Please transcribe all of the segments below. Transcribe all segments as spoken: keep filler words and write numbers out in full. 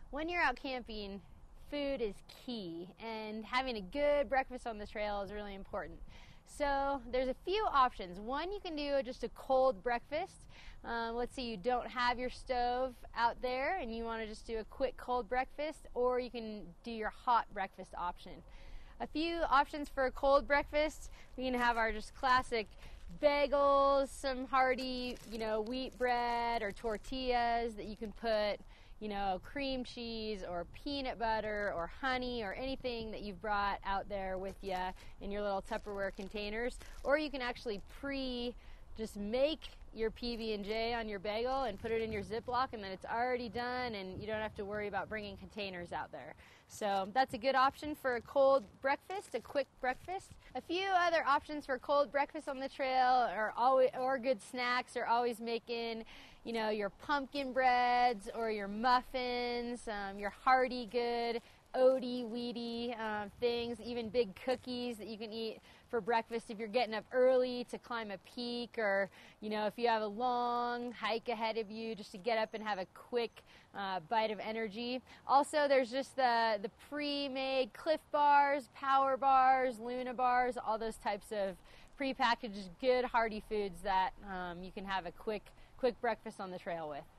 When you're out camping, food is key, and having a good breakfast on the trail is really important. So there's a few options. One, you can do just a cold breakfast. Um, let's say you don't have your stove out there and you want to just do a quick cold breakfast, or you can do your hot breakfast option. A few options for a cold breakfast: we can have our just classic bagels, some hearty, you know, wheat bread or tortillas that you can put, you know, cream cheese or peanut butter or honey or anything that you've brought out there with you in your little Tupperware containers. Or you can actually pre just make your P B and J on your bagel and put it in your Ziploc, and then it's already done and you don't have to worry about bringing containers out there. So that's a good option for a cold breakfast, a quick breakfast. A few other options for cold breakfast on the trail are always, or good snacks, are always making, you know, your pumpkin breads or your muffins, um, your hearty good oaty, wheaty uh, things, even big cookies that you can eat for breakfast if you're getting up early to climb a peak, or, you know, if you have a long hike ahead of you, just to get up and have a quick uh, bite of energy. Also, there's just the, the pre-made Cliff Bars, Power Bars, Luna Bars, all those types of pre-packaged good hearty foods that um, you can have a quick, quick breakfast on the trail with.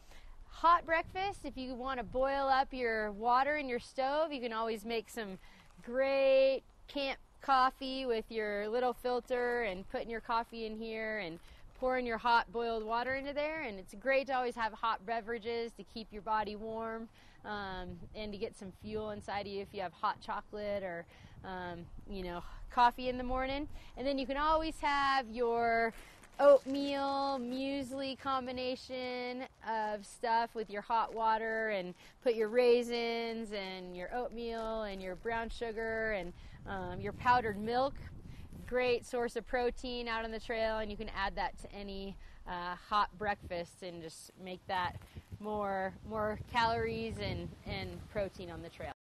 Hot breakfast, if you want to boil up your water in your stove, you can always make some great camp coffee with your little filter and putting your coffee in here and pouring your hot boiled water into there. And it's great to always have hot beverages to keep your body warm um, and to get some fuel inside of you if you have hot chocolate or um, you know, coffee in the morning. And then you can always have your oatmeal muesli combination of stuff with your hot water, and put your raisins and your oatmeal and your brown sugar and um, your powdered milk. Great source of protein out on the trail, and you can add that to any uh, hot breakfast and just make that more more calories and, and protein on the trail.